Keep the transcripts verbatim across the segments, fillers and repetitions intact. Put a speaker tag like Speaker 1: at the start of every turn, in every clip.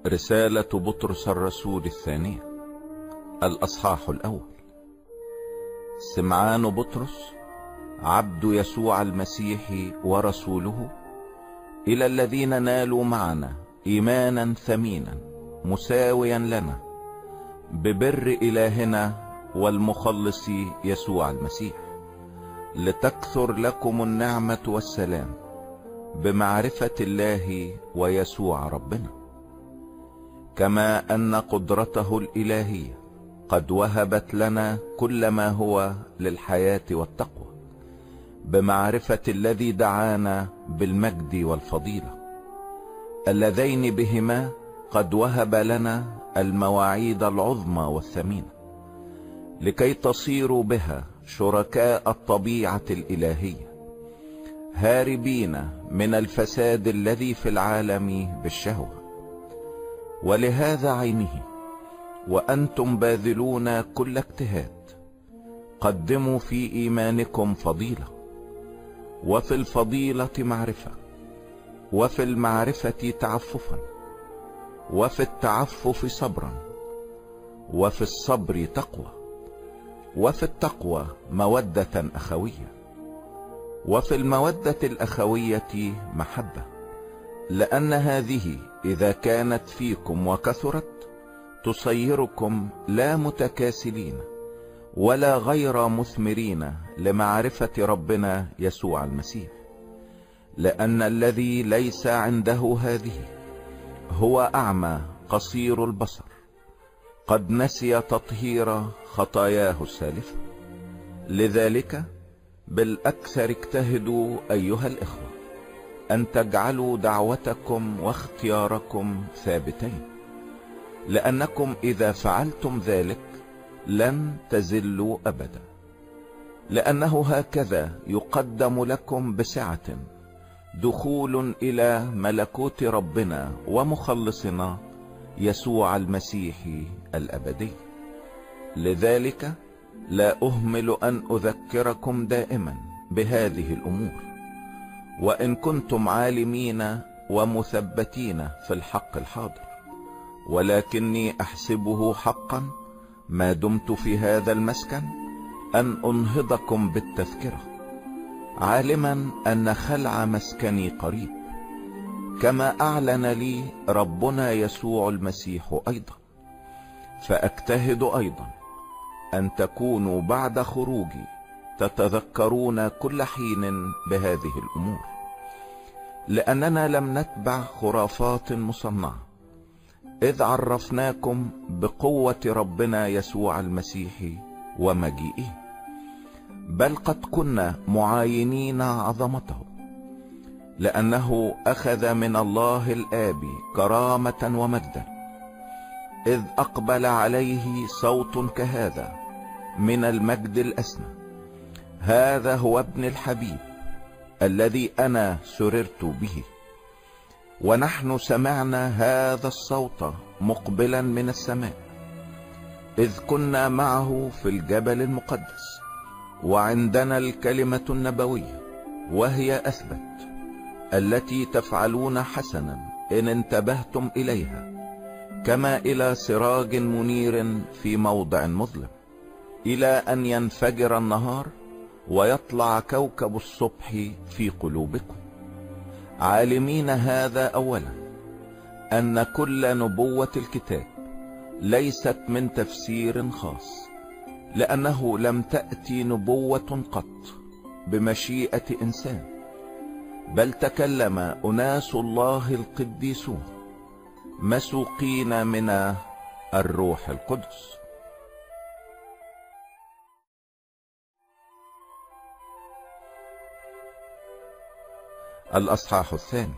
Speaker 1: رسالة بطرس الرسول الثانية، الأصحاح الأول. سمعان بطرس عبد يسوع المسيح ورسوله، إلى الذين نالوا معنا إيمانا ثمينا مساويا لنا ببر إلهنا والمخلص يسوع المسيح، لتكثر لكم النعمة والسلام بمعرفة الله ويسوع ربنا، كما أن قدرته الإلهية قد وهبت لنا كل ما هو للحياة والتقوى بمعرفة الذي دعانا بالمجد والفضيلة، اللذين بهما قد وهب لنا المواعيد العظمى والثمينة، لكي تصيروا بها شركاء الطبيعة الإلهية، هاربين من الفساد الذي في العالم بالشهوة. ولهذا عينه وأنتم باذلون كل اجتهاد قدموا في إيمانكم فضيلة، وفي الفضيلة معرفة، وفي المعرفة تعففا، وفي التعفف صبرا، وفي الصبر تقوى، وفي التقوى مودة أخوية، وفي المودة الأخوية محبة، لأن هذه إذا كانت فيكم وكثرت تصيركم لا متكاسلين ولا غير مثمرين لمعرفة ربنا يسوع المسيح، لأن الذي ليس عنده هذه هو أعمى قصير البصر، قد نسي تطهير خطاياه السالفة. لذلك بالأكثر اجتهدوا أيها الإخوة أن تجعلوا دعوتكم واختياركم ثابتين، لأنكم إذا فعلتم ذلك لن تزلوا أبدا، لأنه هكذا يقدم لكم بسعة دخول إلى ملكوت ربنا ومخلصنا يسوع المسيح الأبدي. لذلك لا أهمل أن أذكركم دائما بهذه الأمور، وإن كنتم عالمين ومثبتين في الحق الحاضر، ولكني أحسبه حقا ما دمت في هذا المسكن أن أنهضكم بالتذكرة، عالما أن خلع مسكني قريب، كما أعلن لي ربنا يسوع المسيح أيضا. فأجتهد أيضا أن تكونوا بعد خروجي تتذكرون كل حين بهذه الأمور، لأننا لم نتبع خرافات مصنعة، إذ عرفناكم بقوة ربنا يسوع المسيح ومجيئه، بل قد كنا معاينين عظمته، لأنه أخذ من الله الآب كرامة ومجدا، إذ أقبل عليه صوت كهذا من المجد الأسنى: هذا هو ابن الحبيب الذي أنا سررت به. ونحن سمعنا هذا الصوت مقبلا من السماء، إذ كنا معه في الجبل المقدس، وعندنا الكلمة النبوية وهي أثبت، التي تفعلون حسنا إن انتبهتم إليها، كما إلى سراج منير في موضع مظلم، إلى أن ينفجر النهار ويطلع كوكب الصبح في قلوبكم، عالمين هذا أولا، أن كل نبوة الكتاب ليست من تفسير خاص، لأنه لم تأتي نبوة قط بمشيئة إنسان، بل تكلم أناس الله القديسون مسوقين من الروح القدس. الأصحاح الثاني.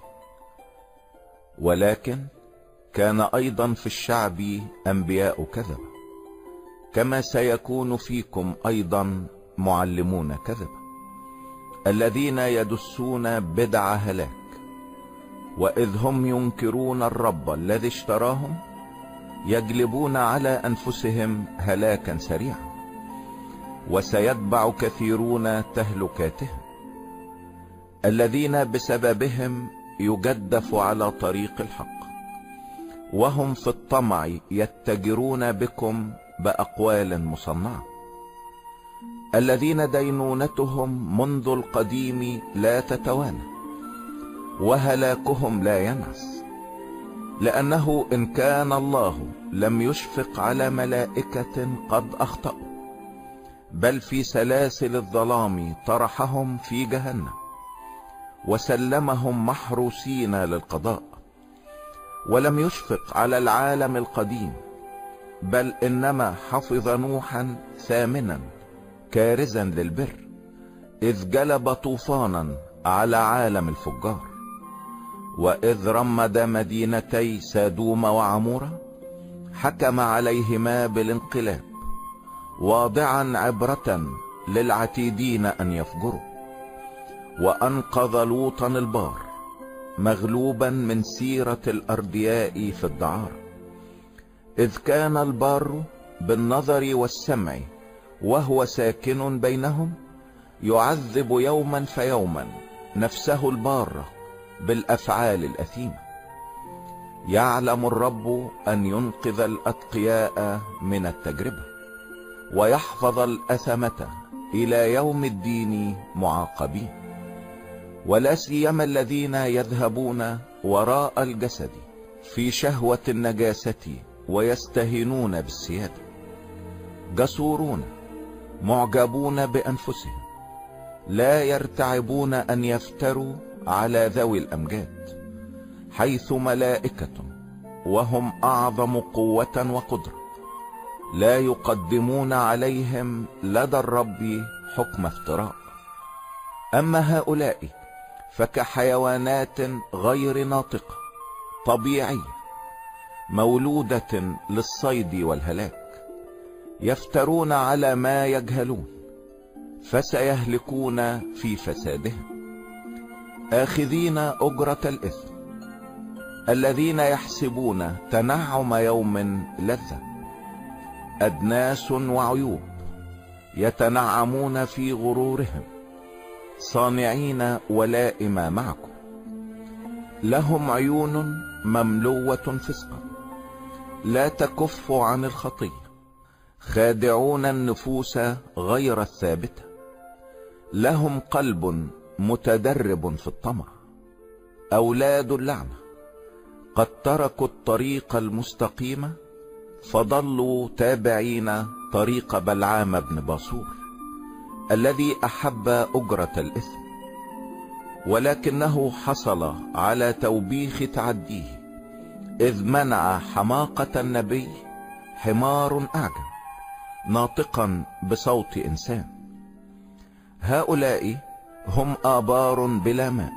Speaker 1: ولكن كان أيضا في الشعب أنبياء كذبة، كما سيكون فيكم أيضا معلمون كذبة، الذين يدسون بدع هلاك، وإذ هم ينكرون الرب الذي اشتراهم يجلبون على أنفسهم هلاكا سريعا، وسيتبع كثيرون تهلكاتهم، الذين بسببهم يجدف على طريق الحق، وهم في الطمع يتجرون بكم بأقوال مصنعة، الذين دينونتهم منذ القديم لا تتوانى، وهلاكهم لا ينعس. لأنه إن كان الله لم يشفق على ملائكة قد أخطأوا، بل في سلاسل الظلام طرحهم في جهنم، وسلمهم محروسين للقضاء، ولم يشفق على العالم القديم، بل إنما حفظ نوحا ثامنا كارزا للبر، إذ جلب طوفانا على عالم الفجار. وإذ رمد مدينتي سادوم وعمورة حكم عليهما بالانقلاب، واضعا عبرة للعتيدين أن يفجروا. وأنقذ لوطا البار مغلوبا من سيرة الأردياء في الدعارة، إذ كان البار بالنظر والسمع وهو ساكن بينهم يعذب يوما فيوما نفسه البارة بالأفعال الأثيمة. يعلم الرب أن ينقذ الأتقياء من التجربة، ويحفظ الأثمة إلى يوم الدين معاقبين، ولا سيما الذين يذهبون وراء الجسد في شهوة النجاسة ويستهينون بالسيادة، جسورون معجبون بأنفسهم، لا يرتعبون أن يفتروا على ذوي الأمجاد، حيث ملائكة وهم أعظم قوة وقدرة لا يقدمون عليهم لدى الرب حكم افتراء. أما هؤلاء فكحيوانات غير ناطقة طبيعية مولودة للصيد والهلاك، يفترون على ما يجهلون، فسيهلكون في فسادهم، آخذين أجرة الإثم، الذين يحسبون تنعم يوم لذة، أدناس وعيوب يتنعمون في غرورهم، صانعين ولائم معكم. لهم عيون مملوة فسقا لا تكف عن الخطية، خادعون النفوس غير الثابتة. لهم قلب متدرب في الطمع، أولاد اللعنة، قد تركوا الطريق المستقيم فضلوا تابعين طريق بلعام بن باصور، الذي أحب أجرة الإثم، ولكنه حصل على توبيخ تعديه، إذ منع حماقة النبي حمار أعجم ناطقا بصوت إنسان. هؤلاء هم آبار بلا ماء،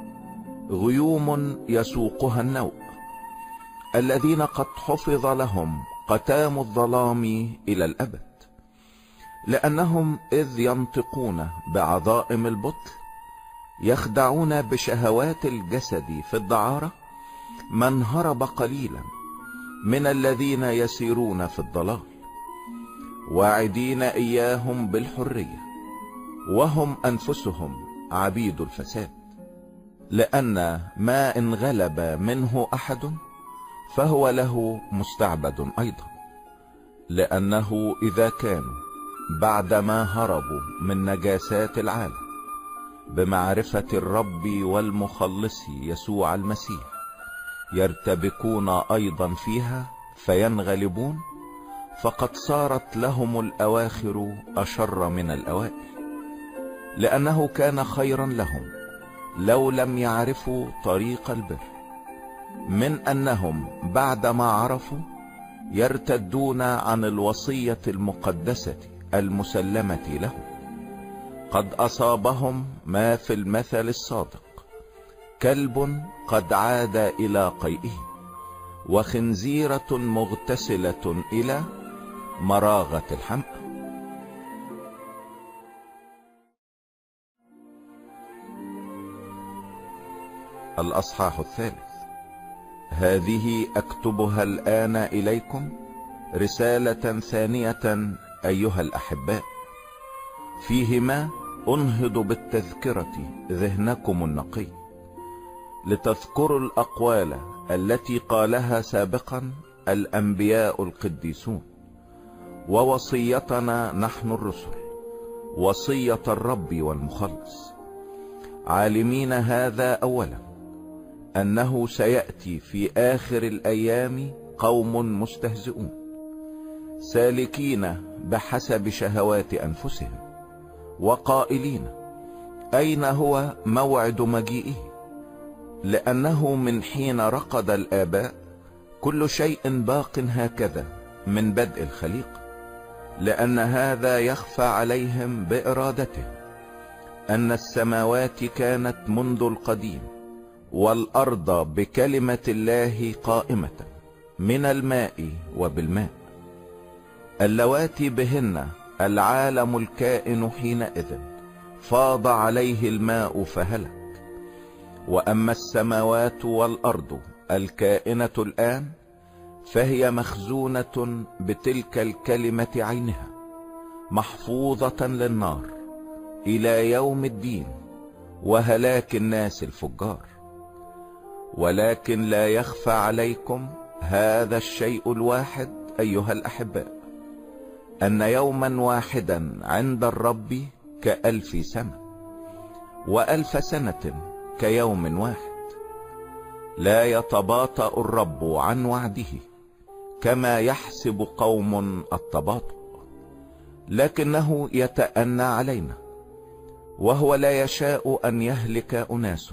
Speaker 1: غيوم يسوقها النوء، الذين قد حفظ لهم قتام الظلام إلى الأبد، لأنهم إذ ينطقون بعظائم البطل يخدعون بشهوات الجسد في الدعارة من هرب قليلا من الذين يسيرون في الضلال، واعدين إياهم بالحرية وهم أنفسهم عبيد الفساد. لأن ما إن غلب منه أحد فهو له مستعبد أيضا، لأنه إذا كانوا بعدما هربوا من نجاسات العالم بمعرفة الرب والمخلص يسوع المسيح يرتبكون أيضا فيها فينغلبون، فقد صارت لهم الأواخر أشر من الأوائل. لأنه كان خيرا لهم لو لم يعرفوا طريق البر، من أنهم بعدما عرفوا يرتدون عن الوصية المقدسة المسلمة لهم. قد أصابهم ما في المثل الصادق، كلب قد عاد إلى قيئه، وخنزيرة مغتسلة إلى مراغة الحمأ. الأصحاح الثالث. هذه أكتبها الآن إليكم رسالة ثانية أيها الأحباء، فيهما أنهض بالتذكرة ذهنكم النقي، لتذكروا الأقوال التي قالها سابقا الأنبياء القديسون، ووصيتنا نحن الرسل، وصية الرب والمخلص، عالمين هذا أولا أنه سيأتي في آخر الأيام قوم مستهزئون سالكين بحسب شهوات أنفسهم، وقائلين أين هو موعد مجيئه؟ لأنه من حين رقد الآباء كل شيء باق هكذا من بدء الخليقة، لأن هذا يخفى عليهم بإرادته، أن السماوات كانت منذ القديم والأرض بكلمة الله قائمة من الماء وبالماء، اللواتي بهن العالم الكائن حينئذ فاض عليه الماء فهلك. وأما السماوات والأرض الكائنة الآن فهي مخزونة بتلك الكلمة عينها، محفوظة للنار إلى يوم الدين وهلاك الناس الفجار. ولكن لا يخفى عليكم هذا الشيء الواحد أيها الأحباء، أن يوما واحدا عند الرب كألف سنة، وألف سنة كيوم واحد. لا يتباطأ الرب عن وعده كما يحسب قوم التباطؤ، لكنه يتأنى علينا، وهو لا يشاء أن يهلك أناس،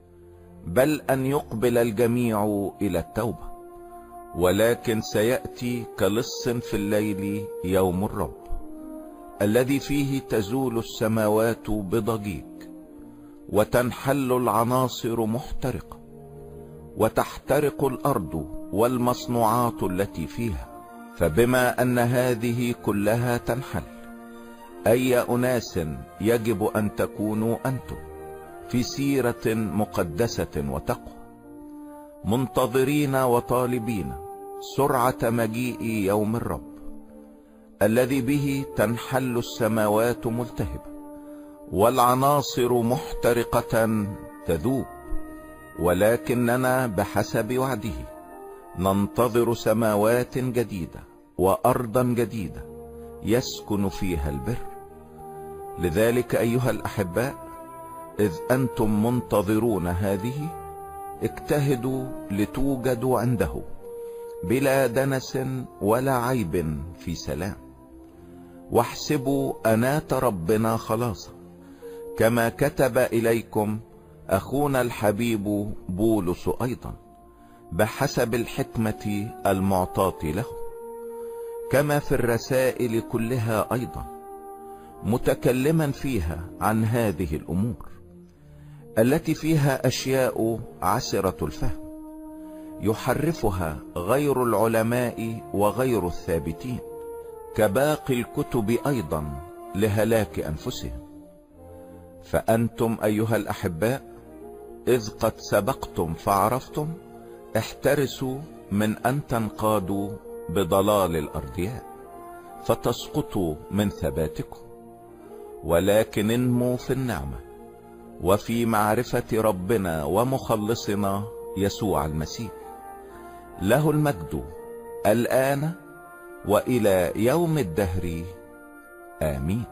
Speaker 1: بل أن يقبل الجميع إلى التوبة. ولكن سيأتي كلص في الليل يوم الرب، الذي فيه تزول السماوات بضجيج، وتنحل العناصر محترقة، وتحترق الأرض والمصنوعات التي فيها. فبما أن هذه كلها تنحل، أي أناس يجب أن تكونوا أنتم في سيرة مقدسة وتقوى، منتظرين وطالبين سرعة مجيء يوم الرب، الذي به تنحل السماوات ملتهبة والعناصر محترقة تذوب. ولكننا بحسب وعده ننتظر سماوات جديدة وأرضا جديدة يسكن فيها البر. لذلك أيها الأحباء، إذ أنتم منتظرون هذه، اجتهدوا لتوجدوا عنده بلا دنس ولا عيب في سلام، واحسبوا أنات ربنا خلاصا، كما كتب إليكم أخونا الحبيب بولس أيضا بحسب الحكمة المعطاة له، كما في الرسائل كلها أيضا، متكلما فيها عن هذه الأمور التي فيها أشياء عسرة الفهم، يحرفها غير العلماء وغير الثابتين، كباقي الكتب أيضا لهلاك أنفسهم. فأنتم أيها الأحباء، إذ قد سبقتم فعرفتم، احترسوا من أن تنقادوا بضلال الأرضياء فتسقطوا من ثباتكم، ولكن انموا في النعمة وفي معرفة ربنا ومخلصنا يسوع المسيح، له المجد الآن وإلى يوم الدهر، آمين.